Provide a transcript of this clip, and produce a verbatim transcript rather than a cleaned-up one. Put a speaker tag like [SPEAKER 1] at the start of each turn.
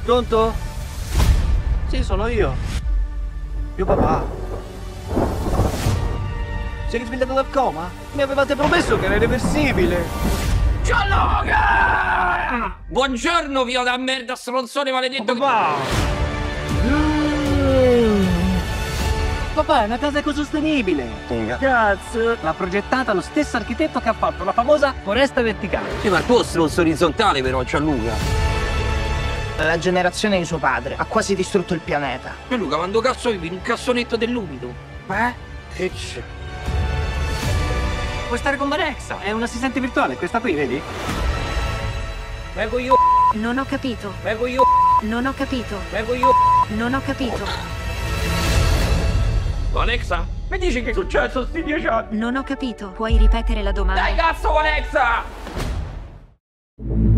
[SPEAKER 1] Pronto? Sì, sono io. Mio papà. Sei risvegliato dal coma? Mi avevate promesso che era irreversibile.
[SPEAKER 2] Gianluca! Buongiorno, figlio da merda, stronzone maledetto.
[SPEAKER 1] Oh, papà! Papà, è una casa ecosostenibile.
[SPEAKER 2] Figa.
[SPEAKER 1] Cazzo! L'ha progettata lo stesso architetto che ha fatto la famosa foresta verticale.
[SPEAKER 2] Sì, ma il tuo stronzo orizzontale però, Gianluca.
[SPEAKER 3] La generazione di suo padre ha quasi distrutto il pianeta.
[SPEAKER 2] Gianluca, quando cazzo vivi in un cassonetto dell'umido?
[SPEAKER 1] Eh?
[SPEAKER 2] Che c'è?
[SPEAKER 1] Puoi stare con Alexa, è un assistente virtuale, questa qui, vedi?
[SPEAKER 2] Vengo io,
[SPEAKER 4] Non ho capito.
[SPEAKER 2] vengo io,
[SPEAKER 4] Non ho capito.
[SPEAKER 2] vengo io.
[SPEAKER 4] Non ho capito.
[SPEAKER 2] Alexa, mi dici che è successo sti dieci anni?
[SPEAKER 4] Non ho capito. Puoi ripetere la domanda?
[SPEAKER 2] Dai cazzo, Alexa!